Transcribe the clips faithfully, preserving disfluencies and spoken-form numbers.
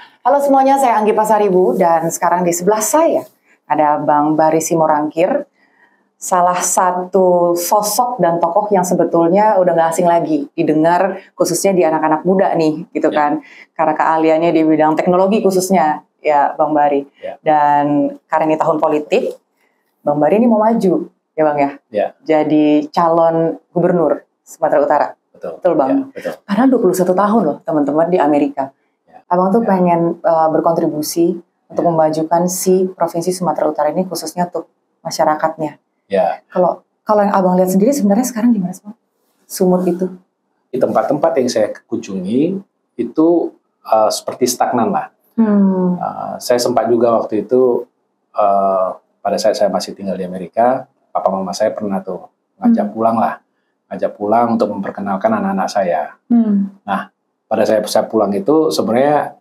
Halo semuanya, saya Anggi Pasaribu dan sekarang di sebelah saya ada Bang Bari Simorangkir, salah satu sosok dan tokoh yang sebetulnya udah gak asing lagi didengar khususnya di anak-anak muda nih gitu ya. Kan, karena keahliannya di bidang teknologi khususnya ya Bang Bari ya. Dan karena ini tahun politik, Bang Bari ini mau maju ya Bang ya, ya. Jadi calon gubernur Sumatera Utara. Betul, betul Bang. Ya, betul. Padahal dua puluh satu tahun loh teman-teman di Amerika. Abang tuh ya. pengen uh, berkontribusi ya. untuk memajukan si Provinsi Sumatera Utara ini khususnya untuk masyarakatnya. Ya. Kalau kalau yang abang lihat sendiri sebenarnya sekarang gimana sih Bang? Sumut itu? Di tempat-tempat yang saya kunjungi itu uh, seperti stagnan lah. Hmm. Uh, saya sempat juga waktu itu uh, pada saat saya masih tinggal di Amerika, papa mama saya pernah tuh ngajak hmm. pulang lah, ngajak pulang untuk memperkenalkan anak-anak saya. Hmm. Nah. Pada saya, saya pulang itu sebenarnya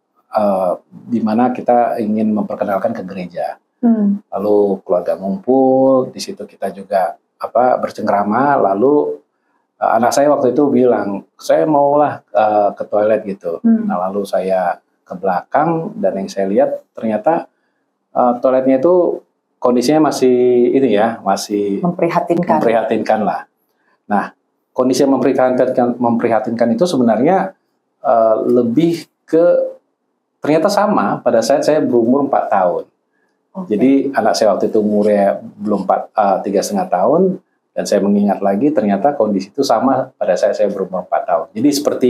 uh, di mana kita ingin memperkenalkan ke gereja, hmm. lalu keluarga ngumpul di situ kita juga apa bercengkrama, lalu uh, anak saya waktu itu bilang saya maulah uh, ke toilet gitu, hmm. nah lalu saya ke belakang dan yang saya lihat ternyata uh, toiletnya itu kondisinya masih ini ya masih memprihatinkan, memprihatinkan lah. Nah kondisi yang memprihatinkan, memprihatinkan itu sebenarnya Uh, lebih ke ternyata sama pada saat saya berumur empat tahun. Okay. Jadi anak saya waktu itu umurnya belum empat, uh, tiga setengah tahun dan saya mengingat lagi ternyata kondisi itu sama pada saat saya berumur empat tahun. Jadi seperti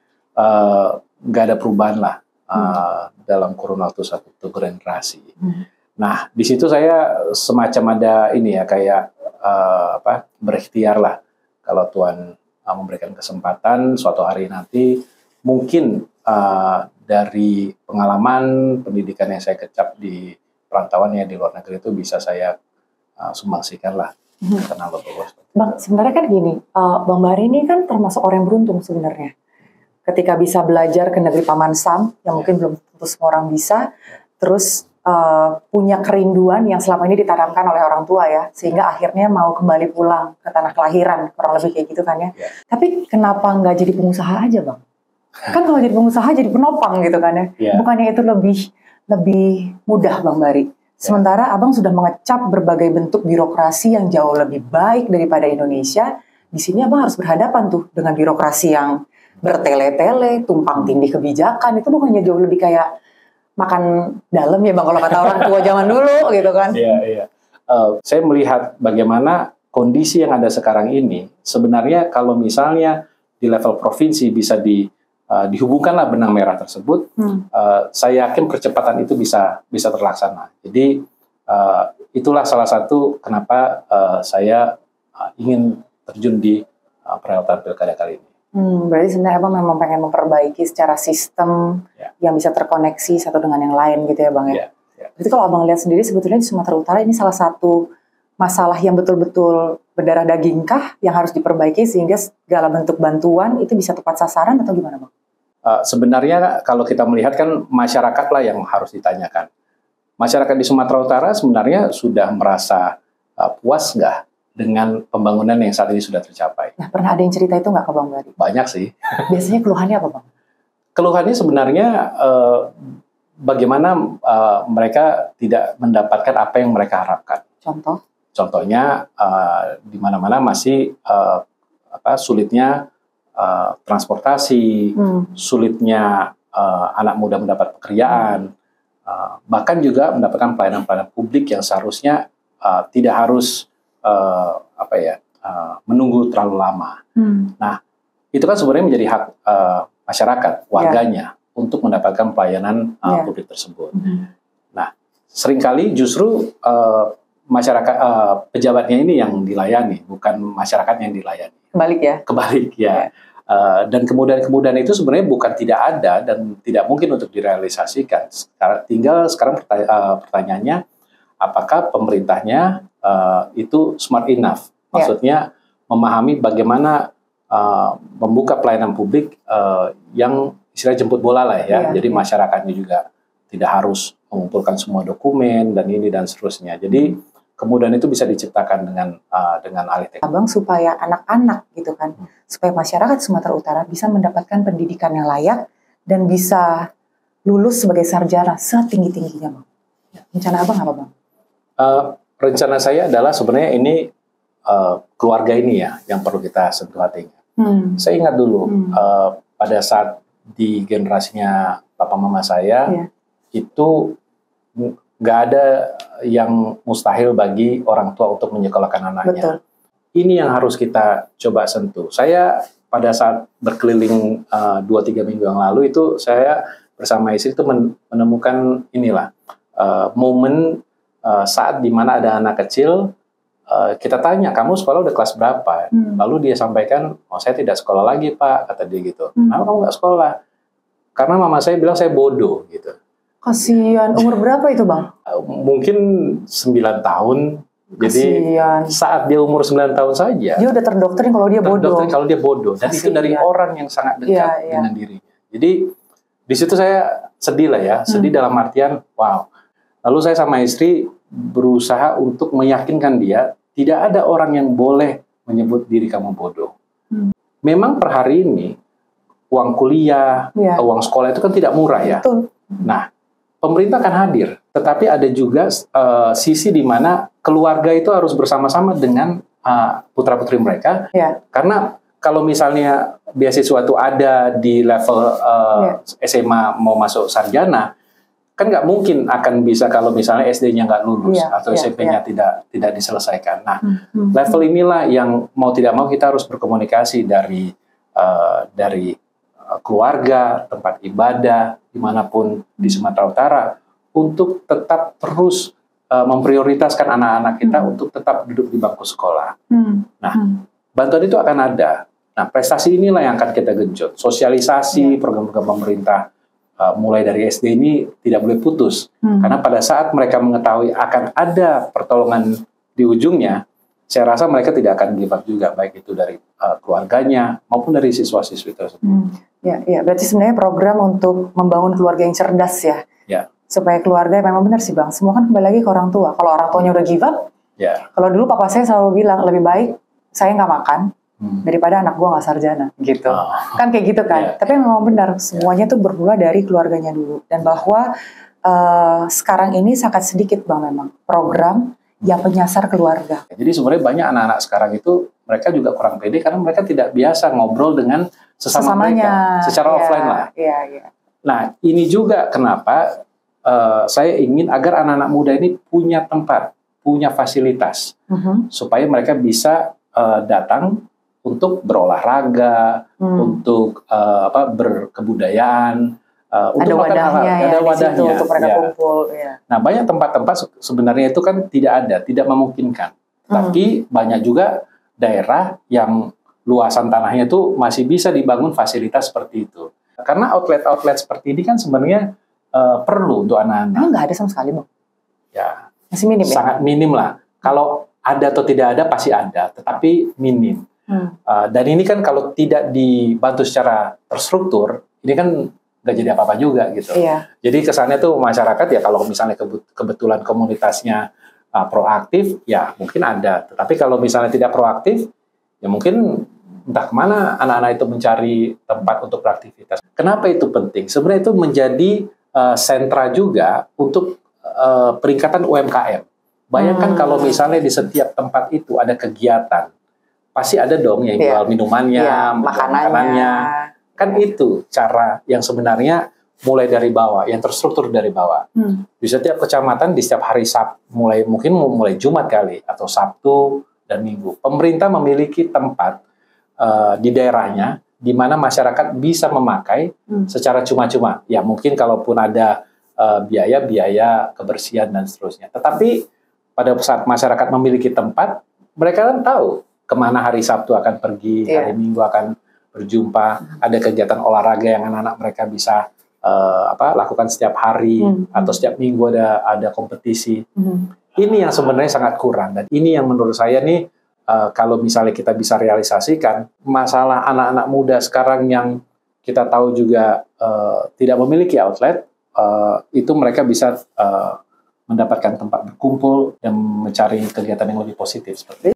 nggak uh, ada perubahan lah uh, hmm. dalam kurun waktu satu generasi. Hmm. Nah di situ saya semacam ada ini ya kayak uh, apa berikhtiar lah kalau Tuhan uh, memberikan kesempatan suatu hari nanti. Mungkin uh, dari pengalaman pendidikan yang saya kecap di perantauan ya di luar negeri itu bisa saya uh, sumbangsikan lah. Hmm. Karena Bang, sebenarnya kan gini, uh, Bang Bari ini kan termasuk orang yang beruntung sebenarnya. Ketika bisa belajar ke negeri Paman Sam, yang mungkin belum tentu semua orang bisa, terus uh, punya kerinduan yang selama ini ditanamkan oleh orang tua ya, sehingga akhirnya mau kembali pulang ke tanah kelahiran, kurang lebih kayak gitu kan ya. ya. Tapi kenapa nggak jadi pengusaha aja Bang? Kan kalau jadi pengusaha jadi penopang gitu kan ya. Yeah. Bukannya itu lebih lebih mudah Bang Bari. Sementara yeah. Abang sudah mengecap berbagai bentuk birokrasi yang jauh lebih baik daripada Indonesia. Di sini Abang harus berhadapan tuh dengan birokrasi yang bertele-tele, tumpang tindih kebijakan. Itu bukannya jauh lebih kayak makan dalam ya Bang kalau kata orang tua zaman dulu gitu kan. Iya, yeah, iya. Yeah. Uh, saya melihat bagaimana kondisi yang ada sekarang ini sebenarnya kalau misalnya di level provinsi bisa di Uh, dihubungkanlah benang merah tersebut, hmm. uh, saya yakin percepatan itu bisa bisa terlaksana. Jadi uh, itulah salah satu kenapa uh, saya uh, ingin terjun di uh, perhelatan pilkada kali ini. Hmm, berarti sebenarnya Abang memang pengen memperbaiki secara sistem ya. Yang bisa terkoneksi satu dengan yang lain gitu ya Bang ya. ya, ya. Jadi kalau Abang lihat sendiri sebetulnya di Sumatera Utara ini salah satu masalah yang betul-betul berdarah dagingkah yang harus diperbaiki sehingga segala bentuk bantuan itu bisa tepat sasaran atau gimana Bang? Uh, sebenarnya kalau kita melihat kan masyarakatlah yang harus ditanyakan. Masyarakat di Sumatera Utara sebenarnya sudah merasa uh, puas nggak dengan pembangunan yang saat ini sudah tercapai? Nah, pernah ada yang cerita itu nggak ke Bang Bari? Banyak sih. Biasanya keluhannya apa Bang? Keluhannya sebenarnya uh, bagaimana uh, mereka tidak mendapatkan apa yang mereka harapkan. Contoh? Contohnya uh, di mana-mana masih uh, apa sulitnya Uh, transportasi, hmm. sulitnya uh, anak muda mendapat pekerjaan, uh, bahkan juga mendapatkan pelayanan-pelayanan publik yang seharusnya uh, tidak harus uh, apa ya uh, menunggu terlalu lama. Hmm. Nah, itu kan sebenarnya menjadi hak uh, masyarakat, warganya yeah. untuk mendapatkan pelayanan uh, yeah. publik tersebut. Hmm. Nah, seringkali justru uh, masyarakat uh, pejabatnya ini yang dilayani, bukan masyarakatnya yang dilayani. Kebalik ya? Kebalik ya. Yeah. Uh, dan kemudahan-kemudahan itu sebenarnya bukan tidak ada dan tidak mungkin untuk direalisasikan. Sekarang, tinggal sekarang pertanya uh, pertanyaannya, apakah pemerintahnya uh, itu smart enough? Maksudnya yeah. memahami bagaimana uh, membuka pelayanan publik uh, yang istilah jemput bola lah ya. Yeah, Jadi yeah. masyarakatnya juga tidak harus mengumpulkan semua dokumen dan ini dan seterusnya. Jadi hmm. kemudian itu bisa diciptakan dengan uh, dengan alih teknologi. Abang supaya anak-anak gitu kan, hmm. supaya masyarakat Sumatera Utara bisa mendapatkan pendidikan yang layak dan bisa lulus sebagai sarjana setinggi-tingginya, Bang? Rencana Abang apa, Bang? Uh, rencana saya adalah sebenarnya ini uh, keluarga ini ya yang perlu kita sentuh hatinya. Hmm. Saya ingat dulu hmm. uh, pada saat di generasinya papa mama saya yeah. itu nggak ada yang mustahil bagi orang tua untuk menyekolahkan anaknya. Betul. Ini yang harus kita coba sentuh. Saya pada saat berkeliling uh, dua tiga minggu yang lalu itu saya bersama istri itu menemukan inilah uh, momen uh, saat dimana ada anak kecil, uh, kita tanya, kamu sekolah udah kelas berapa? Hmm. Lalu dia sampaikan, oh saya tidak sekolah lagi Pak, kata dia gitu. Hmm. Kenapa kamu nggak sekolah? Karena mama saya bilang saya bodoh gitu. Kasihan. Umur berapa itu Bang? Uh, mungkin sembilan tahun. Jadi Kasian. Saat dia umur sembilan tahun saja, dia udah terdoktrin kalau dia bodoh. Terdoktrin kalau dia bodoh. Dan Kasian. Itu dari orang yang sangat dekat ya, ya. dengan dirinya. Jadi di situ saya sedih lah ya, sedih hmm. dalam artian wow. Lalu saya sama istri berusaha untuk meyakinkan dia tidak ada orang yang boleh menyebut diri kamu bodoh. Hmm. Memang per hari ini uang kuliah, ya. uang sekolah itu kan tidak murah ya. Betul. Nah, pemerintah akan hadir, tetapi ada juga uh, sisi di mana keluarga itu harus bersama-sama dengan uh, putra-putri mereka. Ya. Karena kalau misalnya beasiswa itu ada di level uh, ya. S M A mau masuk sarjana, kan nggak mungkin akan bisa kalau misalnya S D-nya nggak lulus ya. atau ya. S M P-nya ya. tidak tidak diselesaikan. Nah, hmm. level inilah yang mau tidak mau kita harus berkomunikasi dari uh, dari keluarga, tempat ibadah, dimanapun di Sumatera Utara, untuk tetap terus uh, memprioritaskan anak-anak kita hmm. untuk tetap duduk di bangku sekolah. Hmm. Nah, hmm. bantuan itu akan ada. Nah, prestasi inilah yang akan kita genjot. Sosialisasi, yeah. program-program pemerintah, uh, mulai dari S D ini tidak boleh putus. Hmm. Karena pada saat mereka mengetahui akan ada pertolongan di ujungnya, saya rasa mereka tidak akan give up juga, baik itu dari uh, keluarganya maupun dari siswa-siswi tersebut. Hmm. Ya, ya, berarti sebenarnya program untuk membangun keluarga yang cerdas ya. Ya. Supaya keluarga memang benar sih Bang. Semua kan kembali lagi ke orang tua. Kalau orang tuanya udah give up, ya. Kalau dulu papa saya selalu bilang lebih baik saya nggak makan hmm. daripada anak gua nggak sarjana, gitu. Oh. Kan kayak gitu kan. Ya. Tapi memang benar semuanya ya. tuh bermula dari keluarganya dulu. Dan bahwa uh, sekarang ini sangat sedikit Bang memang program yang menyasar keluarga. Jadi sebenarnya banyak anak-anak sekarang itu mereka juga kurang pede karena mereka tidak biasa ngobrol dengan sesama Sesamanya, mereka secara ya, offline lah. Ya, ya. Nah ini juga kenapa uh, saya ingin agar anak-anak muda ini punya tempat, punya fasilitas, uh-huh. supaya mereka bisa uh, datang untuk berolahraga, hmm. untuk uh, apa berkebudayaan. Uh, ada untuk wadahnya hal, ya, ada wadahnya untuk mereka ya. kumpul. Ya. Nah banyak tempat-tempat sebenarnya itu kan tidak ada, tidak memungkinkan. Hmm. Tapi banyak juga daerah yang luasan tanahnya itu masih bisa dibangun fasilitas seperti itu. Karena outlet-outlet seperti ini kan sebenarnya uh, perlu untuk anak-anak. Emang nggak ada sama sekali Bang? Ya, masih minim ya? Sangat minim lah. Kalau ada atau tidak ada pasti ada, tetapi minim. Hmm. Uh, dan ini kan kalau tidak dibantu secara terstruktur, ini kan nggak jadi apa-apa juga gitu. Iya. Jadi kesannya tuh masyarakat ya kalau misalnya kebetulan komunitasnya uh, proaktif, ya mungkin ada. Tetapi kalau misalnya tidak proaktif, ya mungkin entah kemana anak-anak itu mencari tempat untuk beraktivitas. Kenapa itu penting? Sebenarnya itu menjadi uh, sentra juga untuk uh, peningkatan U M K M. Bayangkan hmm. kalau misalnya di setiap tempat itu ada kegiatan, pasti ada dong yang jual yeah. minumannya, yeah, makanannya. makanannya. Kan itu cara yang sebenarnya mulai dari bawah, yang terstruktur dari bawah. Hmm. Di setiap kecamatan, di setiap hari Sabtu, mulai mungkin mulai Jumat kali, atau Sabtu dan Minggu. Pemerintah memiliki tempat uh, di daerahnya, di mana masyarakat bisa memakai hmm. secara cuma-cuma. Ya mungkin kalaupun ada biaya-biaya uh, kebersihan dan seterusnya. Tetapi pada saat masyarakat memiliki tempat, mereka kan tahu kemana hari Sabtu akan pergi, yeah. hari Minggu akan berjumpa, ada kegiatan olahraga yang anak-anak mereka bisa uh, apa lakukan setiap hari hmm. atau setiap minggu ada ada kompetisi. Hmm. Ini yang sebenarnya sangat kurang dan ini yang menurut saya nih uh, kalau misalnya kita bisa realisasikan masalah anak-anak muda sekarang yang kita tahu juga uh, tidak memiliki outlet, uh, itu mereka bisa uh, mendapatkan tempat berkumpul dan mencari kegiatan yang lebih positif seperti itu.